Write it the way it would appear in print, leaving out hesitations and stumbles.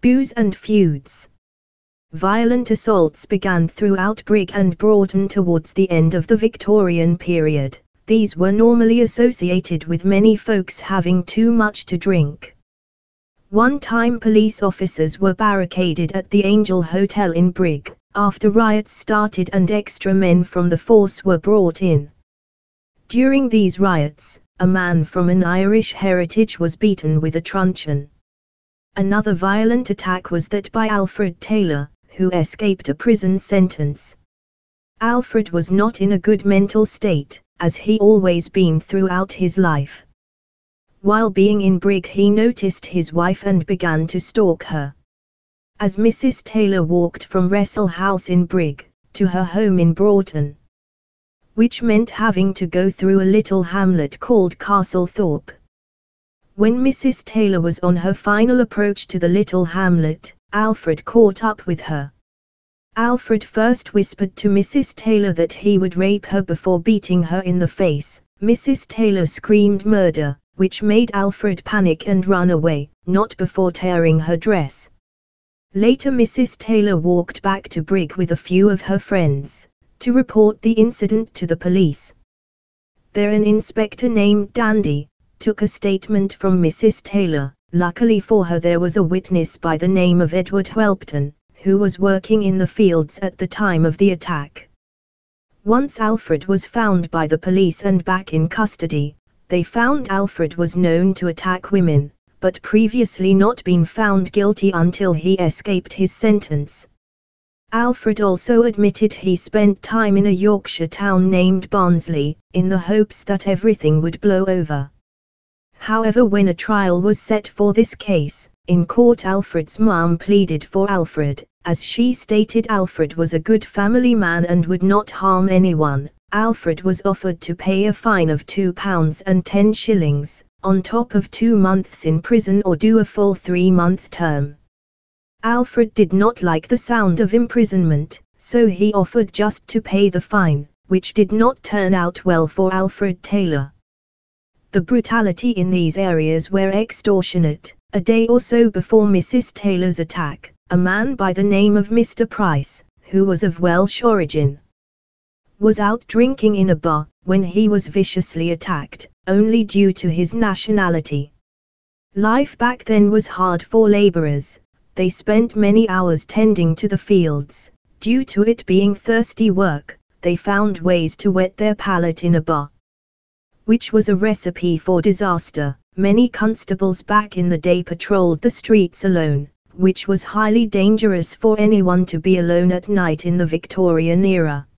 Booze and feuds. Violent assaults began throughout Brigg and Broughton towards the end of the Victorian period. These were normally associated with many folks having too much to drink. One time police officers were barricaded at the Angel Hotel in Brigg, after riots started and extra men from the force were brought in. During these riots, a man from an Irish heritage was beaten with a truncheon. Another violent attack was that by Alfred Taylor, who escaped a prison sentence. Alfred was not in a good mental state, as he always been throughout his life. While being in Brigg he noticed his wife and began to stalk her. As Mrs. Taylor walked from Wrestle House in Brigg, to her home in Broughton, which meant having to go through a little hamlet called Castlethorpe. When Mrs. Taylor was on her final approach to the little hamlet, Alfred caught up with her. Alfred first whispered to Mrs. Taylor that he would rape her before beating her in the face. Mrs. Taylor screamed murder, which made Alfred panic and run away, not before tearing her dress. Later Mrs. Taylor walked back to Brigg with a few of her friends, to report the incident to the police. There an inspector named Dandy took a statement from Mrs. Taylor. Luckily for her there was a witness by the name of Edward Whelpton, who was working in the fields at the time of the attack. Once Alfred was found by the police and back in custody, they found Alfred was known to attack women, but previously not been found guilty until he escaped his sentence. Alfred also admitted he spent time in a Yorkshire town named Barnsley, in the hopes that everything would blow over. However, when a trial was set for this case, in court Alfred's mum pleaded for Alfred, as she stated Alfred was a good family man and would not harm anyone. Alfred was offered to pay a fine of £2.10, on top of 2 months in prison or do a full 3-month term. Alfred did not like the sound of imprisonment, so he offered just to pay the fine, which did not turn out well for Alfred Taylor. The brutality in these areas were extortionate. A day or so before Mrs. Taylor's attack, a man by the name of Mr. Price, who was of Welsh origin, was out drinking in a bar, when he was viciously attacked, only due to his nationality. Life back then was hard for labourers. They spent many hours tending to the fields. Due to it being thirsty work, they found ways to wet their palate in a bar, which was a recipe for disaster. Many constables back in the day patrolled the streets alone, which was highly dangerous for anyone to be alone at night in the Victorian era.